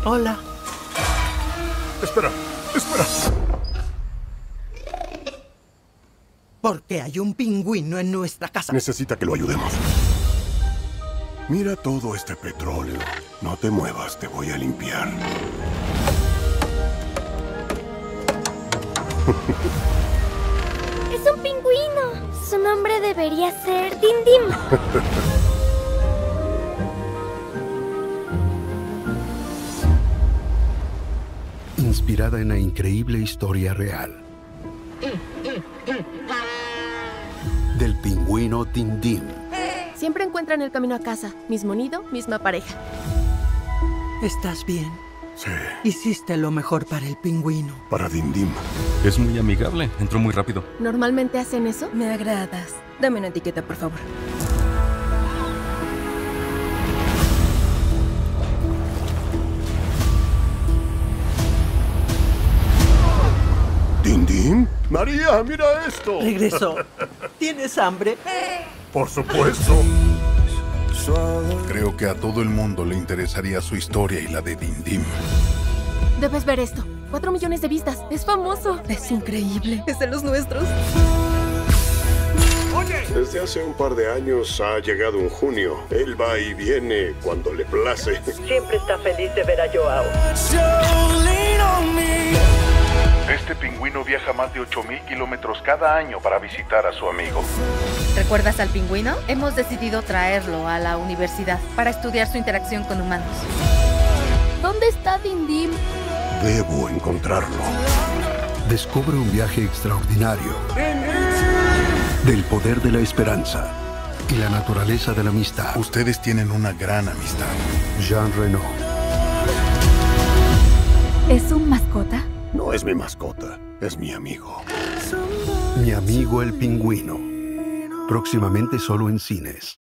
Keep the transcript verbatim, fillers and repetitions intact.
Hola. Espera, espera. ¿Por qué hay un pingüino en nuestra casa? Necesita que lo ayudemos. Mira todo este petróleo. No te muevas, te voy a limpiar. ¡Es un pingüino! Su nombre debería ser Dim Dim. Inspirada en la increíble historia real del pingüino Dim Dim. Siempre encuentran el camino a casa. Mismo nido, misma pareja. ¿Estás bien? Sí, Hiciste lo mejor para el pingüino. para Dim Dim. Es muy amigable. Entró muy rápido. ¿Normalmente hacen eso? Me agradas. Dame una etiqueta, por favor. ¿Dim Dim? María, mira esto. Regresó. ¿Tienes hambre? Por supuesto. Creo que a todo el mundo le interesaría su historia y la de Dim Dim. Debes ver esto. Cuatro millones de vistas. Es famoso. Es increíble. Es de los nuestros. Desde hace un par de años ha llegado un junio. Él va y viene cuando le place. Siempre está feliz de ver a Joao. Este pingüino viaja más de ocho mil kilómetros cada año para visitar a su amigo. ¿Recuerdas al pingüino? Hemos decidido traerlo a la universidad para estudiar su interacción con humanos. ¿Dónde está Dim Dim? Debo encontrarlo. Descubre un viaje extraordinario del poder de la esperanza y la naturaleza de la amistad. Ustedes tienen una gran amistad. Jean Reno. ¿Es un mascota? No es mi mascota, es mi amigo. Mi amigo el pingüino. Próximamente solo en cines.